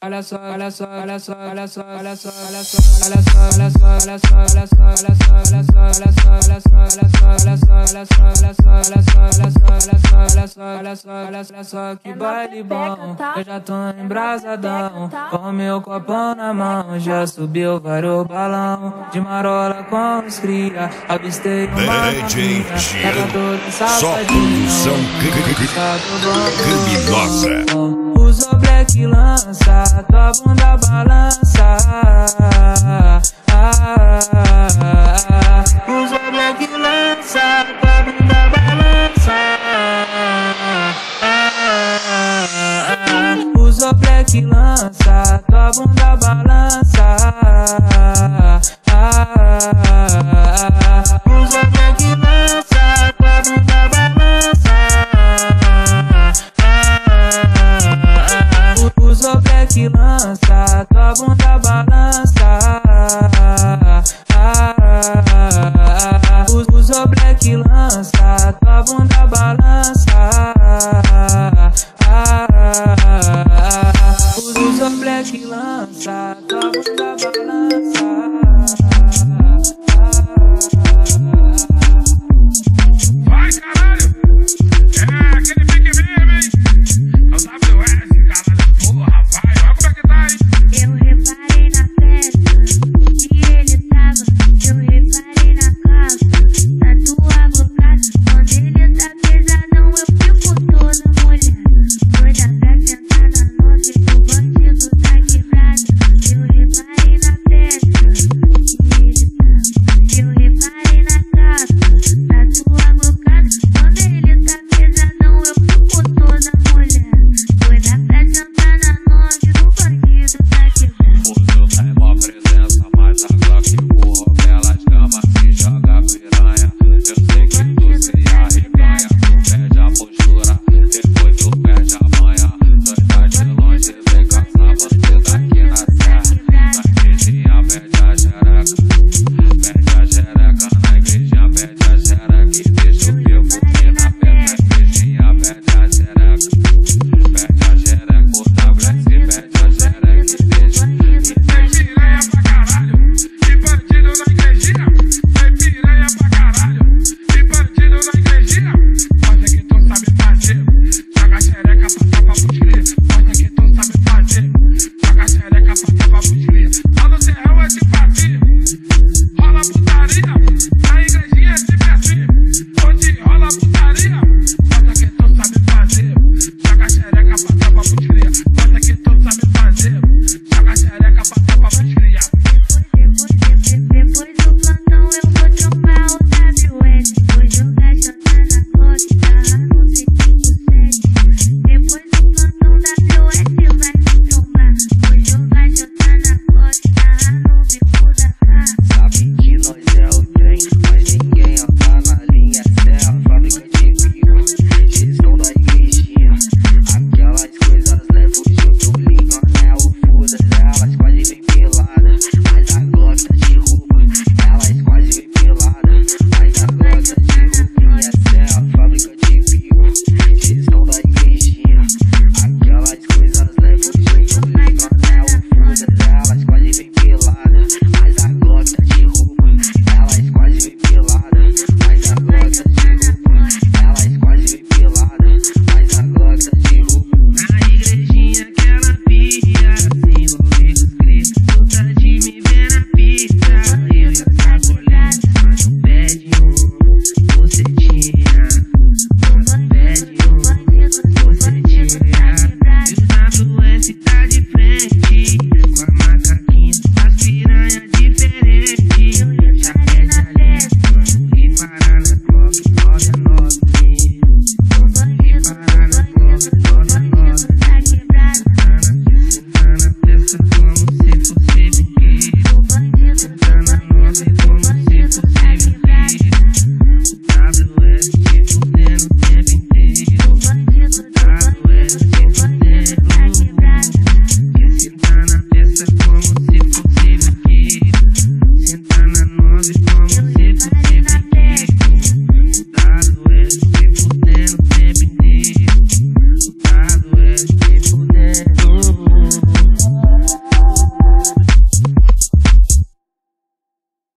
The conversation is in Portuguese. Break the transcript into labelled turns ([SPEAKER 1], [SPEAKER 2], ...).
[SPEAKER 1] Olha só, olha só, olha só, olha só, olha só, olha só, olha só, olha só, olha só, olha só, olha só, olha só, olha só, olha só, olha só, olha só, olha só, olha só, olha só, olha só que baile bom. Eu já tô embrasadão, com meu copão na mão, já subiu vários balão de marola com os cria, avistei uma
[SPEAKER 2] DJ
[SPEAKER 1] novinha, ela toda
[SPEAKER 2] só
[SPEAKER 1] safadinha,
[SPEAKER 2] produção criminosa.
[SPEAKER 1] Usa black lança, tua bunda balança. Usa black lança, tua bunda balança. Usa black lança, tua bunda balança. Usa black lança, tua bunda balança. Usa black lança, tua bunda balança. Usa black lança, tua bunda balança. Usa black lança.